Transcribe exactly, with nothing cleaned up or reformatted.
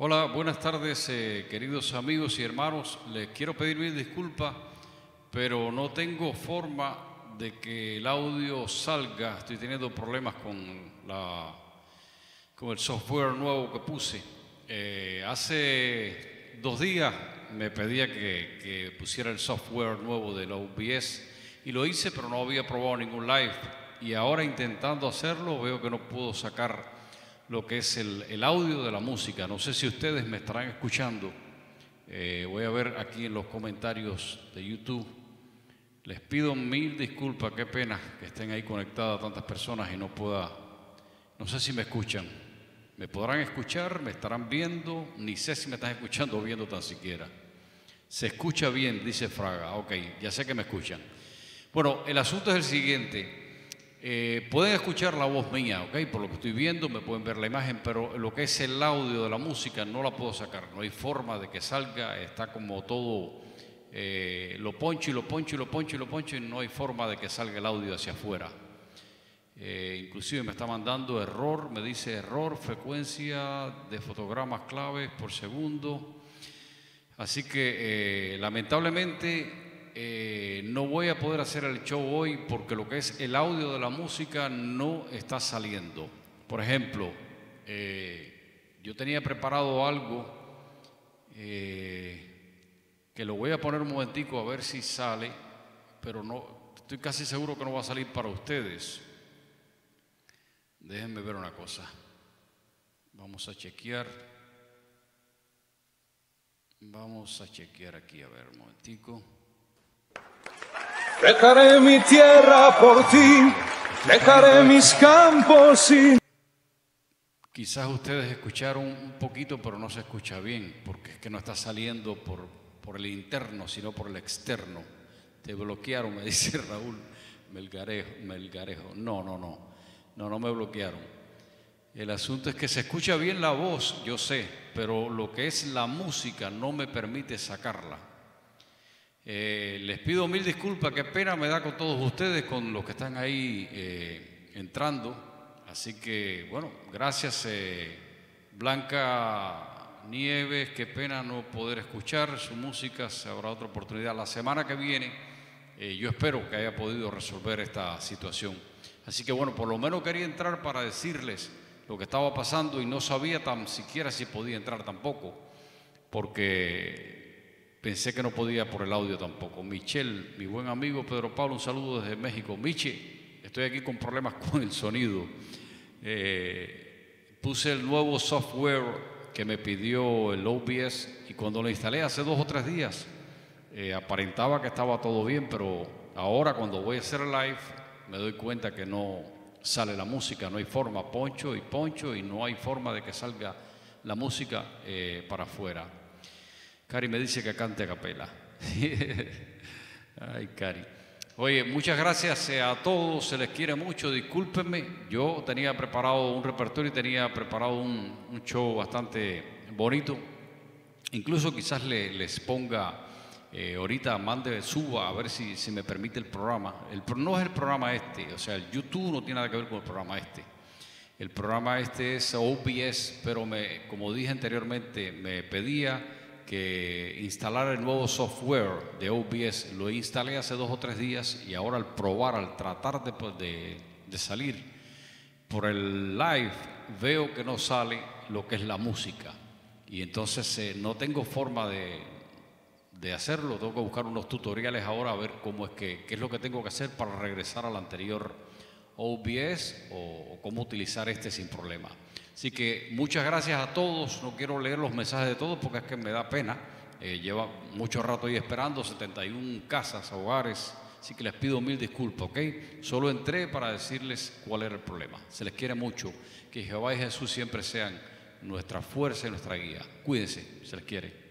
Hola, buenas tardes, eh, queridos amigos y hermanos. Les quiero pedir mil disculpas, pero no tengo forma de que el audio salga. Estoy teniendo problemas con, la, con el software nuevo que puse. Eh, hace dos días me pedía que, que pusiera el software nuevo del O B S y lo hice, pero no había probado ningún live. Y ahora intentando hacerlo veo que no puedo sacar lo que es el, el audio de la música. No sé si ustedes me estarán escuchando. Eh, voy a ver aquí en los comentarios de YouTube. Les pido mil disculpas, qué pena que estén ahí conectadas tantas personas y no pueda, no sé si me escuchan. ¿Me podrán escuchar? ¿Me estarán viendo? Ni sé si me están escuchando o viendo tan siquiera. Se escucha bien, dice Fraga. Ok, ya sé que me escuchan. Bueno, el asunto es el siguiente. Eh, pueden escuchar la voz mía, ¿ok? Por lo que estoy viendo, me pueden ver la imagen, pero lo que es el audio de la música no la puedo sacar. No hay forma de que salga, está como todo, eh, lo poncho y lo poncho y lo poncho y lo poncho y no hay forma de que salga el audio hacia afuera. Eh, inclusive me está mandando error, me dice error, frecuencia de fotogramas claves por segundo. Así que eh, lamentablemente eh, no voy a poder hacer el show hoy porque lo que es el audio de la música no está saliendo. Por ejemplo, eh, yo tenía preparado algo eh, que lo voy a poner un momentico a ver si sale, pero no, estoy casi seguro que no va a salir para ustedes. Déjenme ver una cosa. Vamos a chequear. Vamos a chequear aquí, a ver, un momentico. Dejaré mi tierra por ti, dejaré mis campos y... Quizás ustedes escucharon un poquito, pero no se escucha bien, porque es que no está saliendo por, por el interno, sino por el externo. Te bloquearon, me dice Raúl Melgarejo. Melgarejo. No, no, no, no, no me bloquearon. El asunto es que se escucha bien la voz, yo sé, pero lo que es la música no me permite sacarla. Eh, les pido mil disculpas, qué pena me da con todos ustedes, con los que están ahí eh, entrando. Así que, bueno, gracias eh, Blanca Nieves, qué pena no poder escuchar su música, se habrá otra oportunidad. La semana que viene eh, yo espero que haya podido resolver esta situación. Así que, bueno, por lo menos quería entrar para decirles lo que estaba pasando y no sabía tan siquiera si podía entrar tampoco, porque pensé que no podía por el audio tampoco. Michelle, mi buen amigo Pedro Pablo, un saludo desde México. Miche, estoy aquí con problemas con el sonido. Eh, puse el nuevo software que me pidió el O B S y cuando lo instalé hace dos o tres días, eh, aparentaba que estaba todo bien, pero ahora cuando voy a hacer el live me doy cuenta que no sale la música, no hay forma, poncho y poncho y no hay forma de que salga la música eh, para afuera. Cari me dice que cante a capela. Ay, Cari. Oye, muchas gracias a todos, se les quiere mucho, discúlpenme. Yo tenía preparado un repertorio y tenía preparado un, un show bastante bonito. Incluso quizás le, les ponga, eh, ahorita mande, suba a ver si, si me permite el programa. El, no es el programa este, o sea, el YouTube no tiene nada que ver con el programa este. El programa este es O B S, pero me, como dije anteriormente, me pedía que instalar el nuevo software de O B S. Lo instalé hace dos o tres días y ahora al probar, al tratar de, de, de salir por el live, veo que no sale lo que es la música. Y entonces eh, no tengo forma de, de hacerlo. Tengo que buscar unos tutoriales ahora a ver cómo es que, qué es lo que tengo que hacer para regresar al anterior O B S o, o cómo utilizar este sin problema. Así que muchas gracias a todos. No quiero leer los mensajes de todos porque es que me da pena. Eh, lleva mucho rato ahí esperando, setenta y una casas, hogares. Así que les pido mil disculpas, ¿ok? Solo entré para decirles cuál era el problema. Se les quiere mucho. Que Jehová y Jesús siempre sean nuestra fuerza y nuestra guía. Cuídense, se les quiere.